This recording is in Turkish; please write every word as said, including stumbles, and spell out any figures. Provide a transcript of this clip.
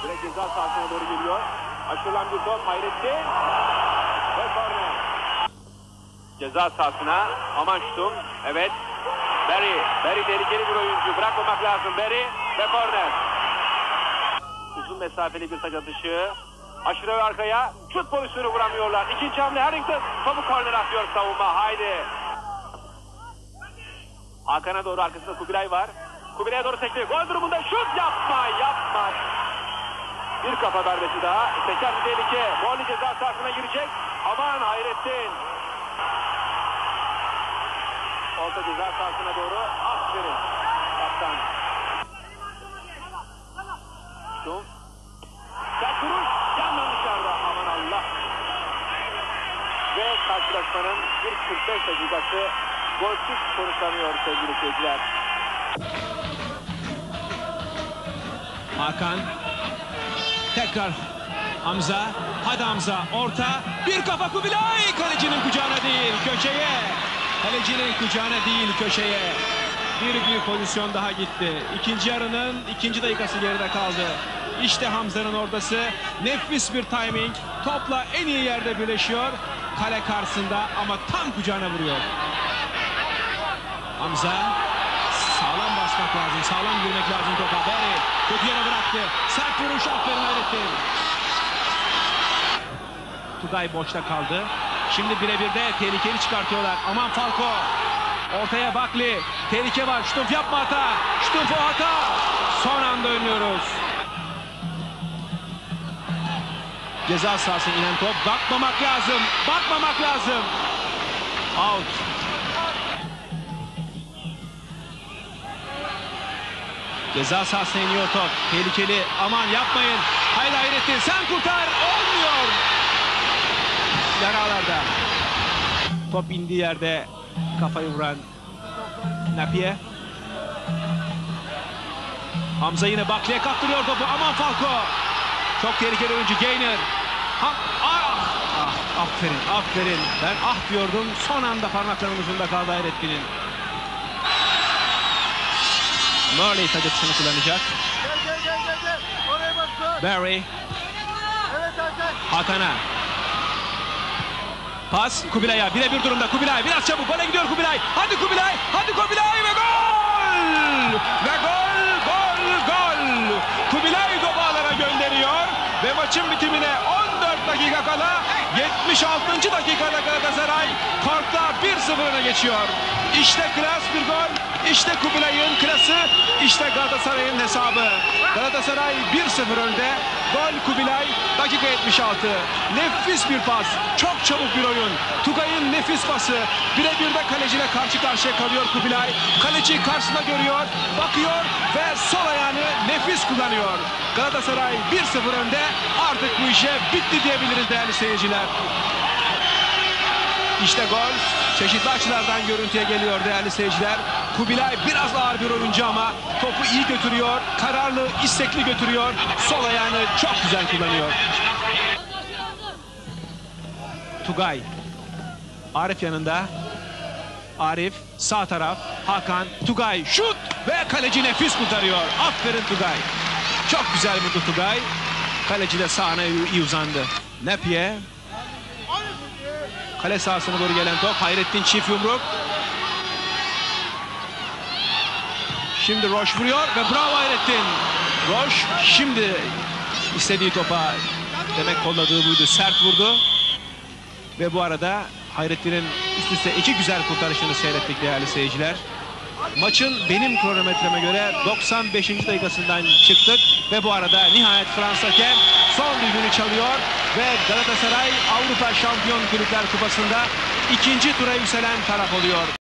Direkt ceza sahasına doğru geliyor. Aşırılan bir top. Hayrettin. Ve korner. Ceza sahasına. Aman şutum. Evet. Barry. Barry tehlikeli bir oyuncu. Bırakmamak lazım. Barry. Ve korner. Uzun mesafeli bir taç atışı. Aşırı ve arkaya. Şut pozisyonu vuramıyorlar. İkinci hamle Harrington. Topu korner atıyor savunma. Haydi. Hakan'a doğru arkasında Kubilay var. Kubilay'a doğru sekti. Gol durumunda şut yapma. Yapma. Bir kafa darbesi daha. Seker bir tehlike. Molly ceza sahasına girecek. Aman Hayrettin. Orta ceza sahasına doğru. Aferin. Kaptan. Şum. Sert vuruş. Yandan dışarıda. Aman Allah. Ve karşılaşmanın ilk kırk beş dakikası golsüz sonuçlanıyor sevgili seyirciler. Hakan. Tekrar Hamza. Hadi Hamza. Orta. Bir kafa Kubilay. Kalecinin kucağına değil. Köşeye. Kalecinin kucağına değil. Köşeye. Bir büyük pozisyon daha gitti. İkinci yarının ikinci dakikası geride kaldı. İşte Hamza'nın ordası. Nefis bir timing. Topla en iyi yerde birleşiyor. Kale karşısında ama tam kucağına vuruyor. Hamza. Sağlam basmak lazım. Sağlam girmek lazım topa. Barry kötü yere bıraktı. Sert vuruş. Aferin Hayrettin. Tugay boşta kaldı. Şimdi birebirde tehlikeli çıkartıyorlar. Aman Falco. Ortaya Bakli. Tehlike var. Şutuf yapma hata. Şutuf o hata. Son anda önlüyoruz. Ceza sahasına inen top. Bakmamak lazım. Bakmamak lazım. Out. Ceza sahasına iniyor top. Tehlikeli. Aman yapmayın. Haydi Hayrettin sen kurtar. Olmuyor. Yaralarda. Top indiği yerde kafayı vuran Napier. Hamza yine Bakli'ye kaptırıyor topu. Aman Falco. Çok tehlikeli oyuncu Gainer. Ha, ah, ah, aferin, aferin. Ben ah diyordum. Son anda parmaklarının ucunda kaldı Hayrettin'in. Murley taç atışını kullanacak. Gel gel gel gel gel. Oraya bak. Barry. Evet Hakan. Hakan'a. Pas Kubilay'a. Birebir durumda Kubilay. Biraz çabuk. Gole gidiyor Kubilay. Hadi Kubilay. Hadi Kubilay ve gol! Ve gol! Gol! Gol! Kubilay topu ağlara gönderiyor. Ve maçın bitimine on dört dakika kala yetmiş altıncı dakikada Galatasaray korkta bir sıfır öne geçiyor. İşte klas bir gol. İşte Kubilay'ın klası. İşte Galatasaray'ın hesabı. Galatasaray bir sıfır önde. Gol Kubilay. Dakika yetmiş altı. Nefis bir pas. Çok çabuk bir oyun. Tugay'ın nefis pası. Birebir de kaleciyle karşı karşıya kalıyor Kubilay. Kaleci karşısında görüyor. Bakıyor ve sol ayağını nefis kullanıyor. Galatasaray bir sıfır önde. Artık bu işe bitti diyebiliriz değerli seyirciler. İşte gol. Çeşitli açılardan görüntüye geliyor değerli seyirciler. Kubilay biraz ağır bir oyuncu ama topu iyi götürüyor. Kararlı, istekli götürüyor. Sol ayağını çok güzel kullanıyor. Tugay. Arif yanında. Arif sağ taraf. Hakan. Tugay şut ve kaleci nefis kurtarıyor. Aferin Tugay. Çok güzel vurdu Tugay. Kaleci de sağına iyi uzandı. Napier. Kale sahasına doğru gelen top. Hayrettin çift yumruk. Şimdi Roş vuruyor ve bravo Hayrettin. Roş şimdi istediği topa demek kolladığı buydu. Sert vurdu. Ve bu arada Hayrettin'in üst üste iki güzel kurtarışını seyrettik değerli seyirciler. Maçın benim kronometreme göre doksan beşinci dakikasından çıktık. Ve bu arada nihayet Fransa hakem son düdüğünü çalıyor. Ve Galatasaray Avrupa Şampiyon Kulüpler Kupası'nda ikinci tura yükselen taraf oluyor.